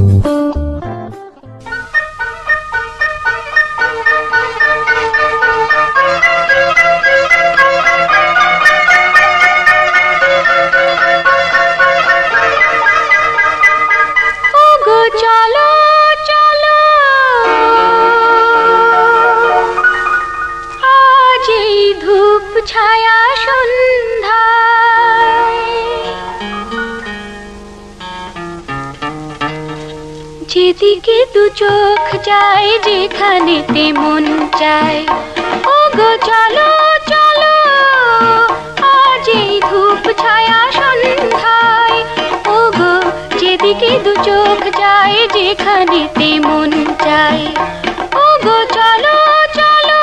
যেদিকে দু চোখ যায় যেখানেতে মন চায়, ও গো চলো চলো আজ এই ধূপ ছায়া সন্ধ্যায়। ও গো যেদিকে দু চোখ যায় যেখানেতে মন চায়, ও গো চলো চলো।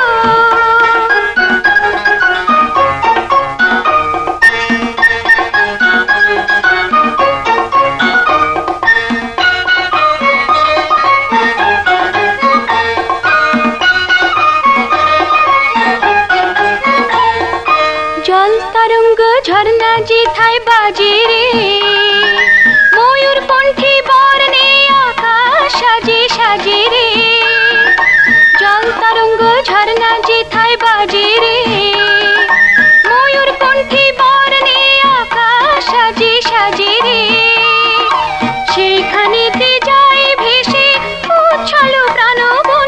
জল তরঙ্গ ঝর্ণা যেথায় বাজে রে, ময়ূর কণ্ঠে বর্ণে আকাশ সাজে সাজে রে। জল তরঙ্গ ঝর্ণা যেথায় বাজে রে, ময়ূর কণ্ঠে বর্ণে আকাশ সাজে সাজে রে। সেইখানেতে যায় ভেসে উচ্ছল প্রাণ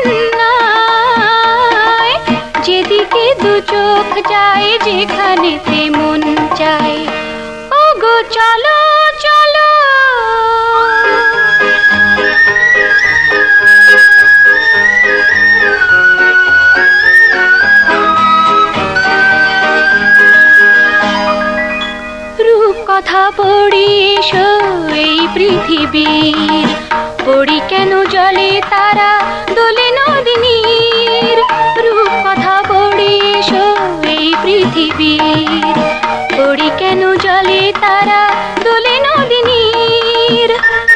বন্যায়, যেদিকে দু চোখ যায় যেখানেতে মন চায়, ও গো চলো চলো। রূপ কথা পড়ি এসো এই পৃথিবীর, পড়ি কেন জলে তারা দোলে নদিনীর। রূপ কথা পড়ি এসো এই পৃথিবীর, পড়ি কেন জলে তারা দোলে নদিনীর।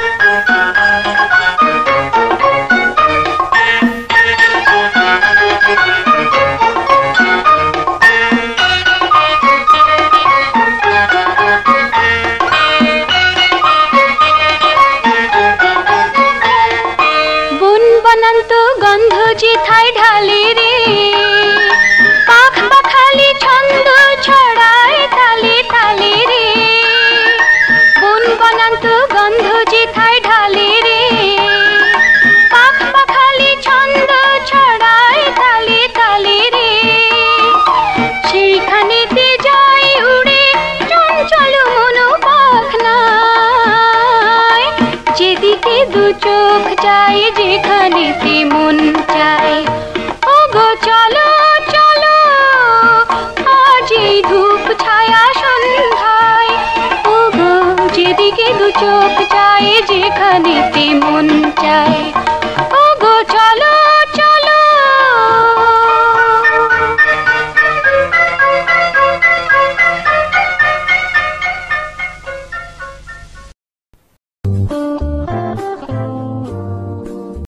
বন বনান্ত গন্ধ যেথায় ঢালে রে, পাখ পাখালি ছন্দ ছড়ায় তালে তালে রে। বন বনান্ত গন্ধ যেথায় ঢালে রে, পাখ পাখালি ছন্দ ছড়ায় তালে তালে রে। সেইখানেতে যায় উড়ে চঞ্চল মনোপাখনায়, যেদিকে দু চোখ যায় যেখানেতে মন চায়, ও গো চলো চলো আজ এই ধূপ ছায়া সন্ধ্যায়। ও গো যেদিকে দু চোখ যায় যেখানেতে